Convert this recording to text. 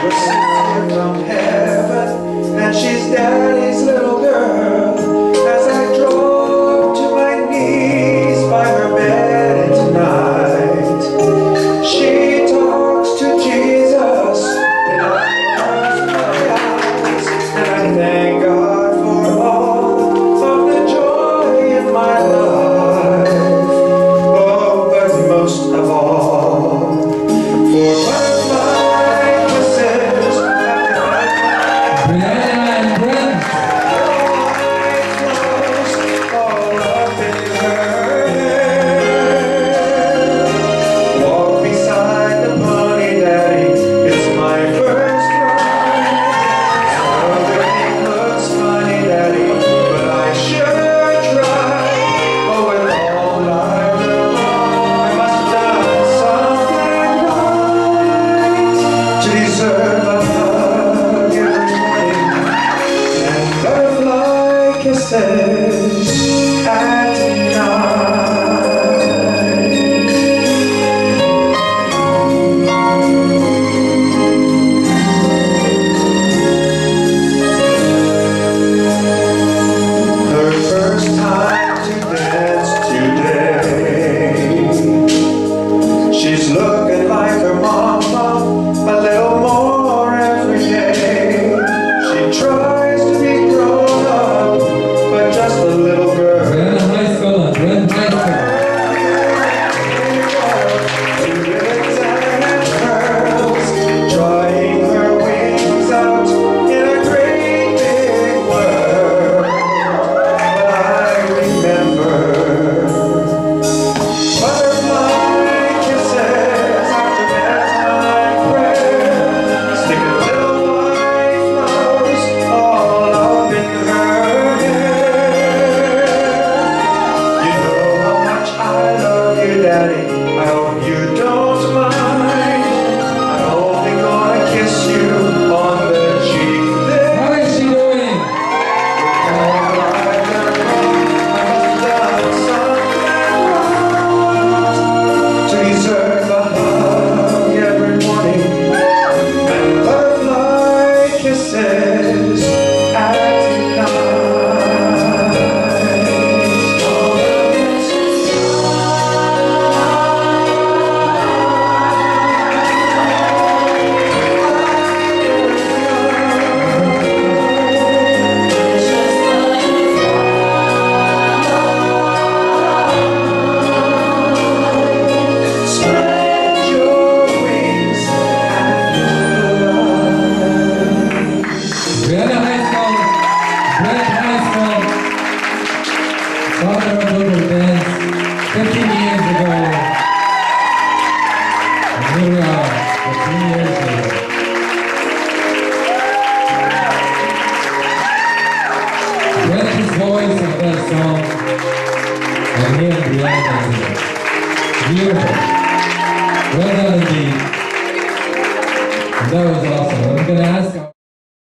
was sent here from heaven, and she's Daddy's little girl. As I drove to my knees by her bed tonight, she talks to Jesus in my eyes, and I thank God for all of the joy in my life. Oh, but most of all, for butterfly kisses after night close all up in her hair. Walk beside the pony, Daddy, it's my first ride. Everything looks funny, Daddy, but I sure try. Oh, with all I learned, I must have done something right to deserve a hug every morning and butterfly kisses at night. Her first time to dance today, she's looking like her mama a little more every day. She tries to be grown up, but just a little girl. We're in high school, we're in high school. Drawing her wings out in a great big whirl. But I remember butterfly kisses after bedtime prayer, sticking little white flowers all up in her hair. You know how much I love you, Daddy. I hope you don't mind. I'm only gonna kiss you on the cheek there. How is she doing? All I've done wrong, I must have done something wrong to deserve a hug every morning and butterfly kisses at night. Spread your wings and fly. We're in high school, we're in high school. Father of Little Dance 15 years ago. And here we are, 15 years later. Brent's voice of that song, and here at the end is it. Beautiful. Well done indeed. And that was awesome. I'm gonna